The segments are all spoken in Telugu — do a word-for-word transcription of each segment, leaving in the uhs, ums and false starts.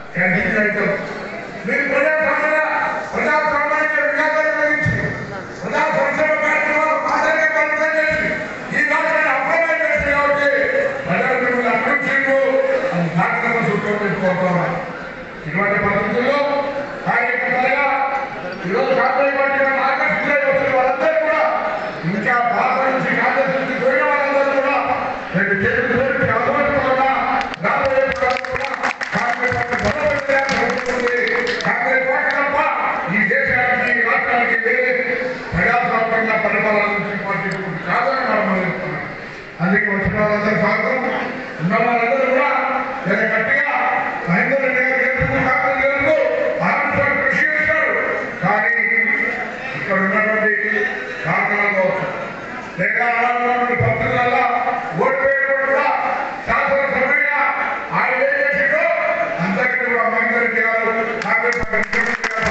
కంటిన్యూ అవుతాం. మీరు ప్రజాస్వామ్య ప్రజాస్వామ్యానికి విధానాలు గురించి ప్రజా సంక్షేమ కార్యక్రమాలు మాత్రమే పరిమితం చేసి ఈ రాష్ట్రాన్ని అప్రమేయం చేస్తుంది కాబట్టి ప్రజలు మిమ్మల్ని అభివృద్ధిలో అది నాటకంగా చూసుకోవాలి. ఇటువంటి పరిస్థితుల్లో కార్యకర్తలుగా ఈరోజు కాంగ్రెస్ పార్టీ ఆకర్షించే వచ్చిన వాళ్ళందరూ కూడా ఇంకా భారత నుంచి కాంగ్రెస్ నుంచి పోయిన వాళ్ళందరూ కూడా రెండు చేతులు జోడించి అర్థమైపోకుండా రాబోయే కూడా కాంగ్రెస్ పార్టీ బలపడుతుంది. కాంగ్రెస్ పార్టీ తప్ప ఈ దేశానికి ఈ రాష్ట్రానికి వేరే ప్రజాస్వామ్యంగా పరిపాలన పార్టీ కాదని మనం చెప్తున్నాం. అందుకే వచ్చిన వాళ్ళందరూ స్వాగతం. ఉన్న వాళ్ళందరూ కూడా చాలా గట్టిగా మహేందర్ రెడ్డి గారు ఎందుకు కాంగ్రెస్ ఎందుకు ఆనంద కృషి చేశారు. కానీ ఇక్కడ ఉన్నటువంటి కారణాలు లేదా ఉన్నటువంటి పరిస్థితుల ఓడిపోయిన కూడా శాసనసభ్యుడిగా ఆయన ఏం చేసిందో అందరికీ కూడా మహేందర్ రెడ్డి గారు కాంగ్రెస్ పార్టీ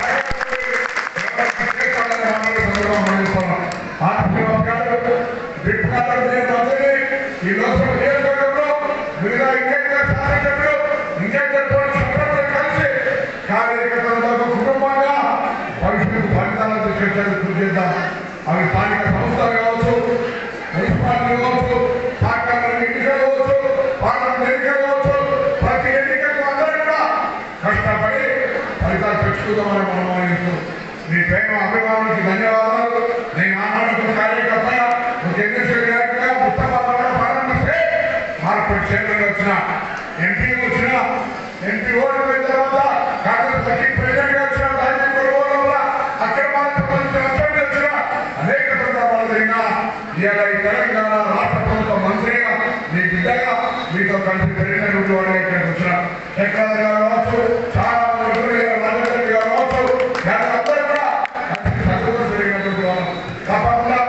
ఈ లోక్సభ నియోజకవర్గంలో మిగతా ఇంకేంద్ర శాసనసభ్యులు ఇంకేంద్ర కలిసి కార్యకర్తలతో కుటుంబంగా భవిష్యత్తు ఫలితాలను తీసుకొచ్చేందుకు కృషి చేద్దాం. అవి స్థానిక సంస్థలు కావచ్చు, మున్సిపాలిటీ కావచ్చు, సహకార ఎన్నికలు కావచ్చు, పార్లమెంట్ ఎన్నికలు కావచ్చు, ప్రతి ఎన్నికలకు అందరూ కూడా కష్టపడి ఫలితాలు తెచ్చుకుందామని మనం ఆలోచిస్తూ మీ ప్రేమ అభిమానానికి ధన్యవాదాలు. నేను ఆనాడు కార్యకర్తగా ఒక ఎన్నికల నాయకుడిగా ఉత్తమ ప్రారంభిస్తే మార్కెట్ క్షేత్రంలో వచ్చిన ఎంపీ వచ్చిన ఎంపీ ఓడిపోయిన తర్వాత కాంగ్రెస్ పార్టీ ప్రెసిడెంట్ గా వచ్చిన రాజకీయ అక్రమాలకు సంబంధించిన అసెంబ్లీ వచ్చిన అనేక సందర్భాలు జరిగినా ఇవాళ ఈ తెలంగాణ రాష్ట్ర ప్రభుత్వ మంత్రిగా మీ బిడ్డగా మీతో కలిసి పెరిగినటువంటి వాళ్ళు ఇక్కడికి వచ్చిన శంకర్ గారు కావచ్చు, చాలా మంది రాజకీయ గారు కావచ్చు, అందరూ కూడా కలిసి సంతోషం జరిగినటువంటి వాళ్ళు తప్పకుండా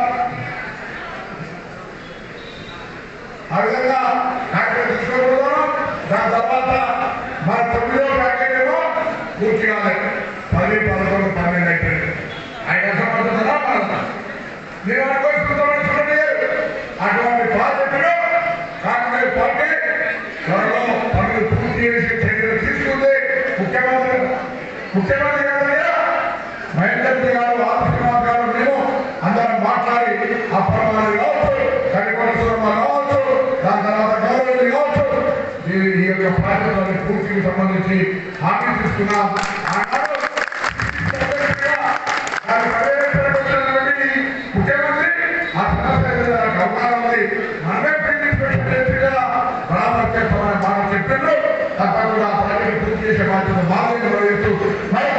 ఆ విధంగా కాంగ్రెస్ తీసుకోకూడదు. దాని తర్వాత మన తొమ్మిదో ప్యాకెట్ ఏమో పూర్తి కాలేదు. పది పదకొండు పన్నెండు అయిపోయింది. ఆయన సమర్థతలా పాలన నేను అనుభవిస్తున్నాను చూడండి. అటువంటి ప్రాజెక్టులు కాంగ్రెస్ పార్టీ త్వరలో పనులు పూర్తి చేసి చర్యలు తీసుకుంది. ముఖ్యమంత్రి ముఖ్యమంత్రి గారు మహేందర్ రెడ్డి గారు ఆదిత్యనాథ్ గారు మేము అందరం మాట్లాడి ఆ ప్రమాణాలు కావచ్చు, కనిపడి కావచ్చు, దాని తర్వాత గౌరవం కావచ్చు, ఈ యొక్క ప్రాజెక్టులను పూర్తికి సంబంధించి హామీ తీసుకున్నాం. ముఖ్యమంత్రి ఆ సమస్య అవకాశం ఉంది. మనమే పరామర్శిస్తామని మాట చెప్పిండ్రు. తప్పకుండా ఆ ప్రాజెక్టు పూర్తి చేసే బాధ్యత బాగా నిర్వహిస్తూ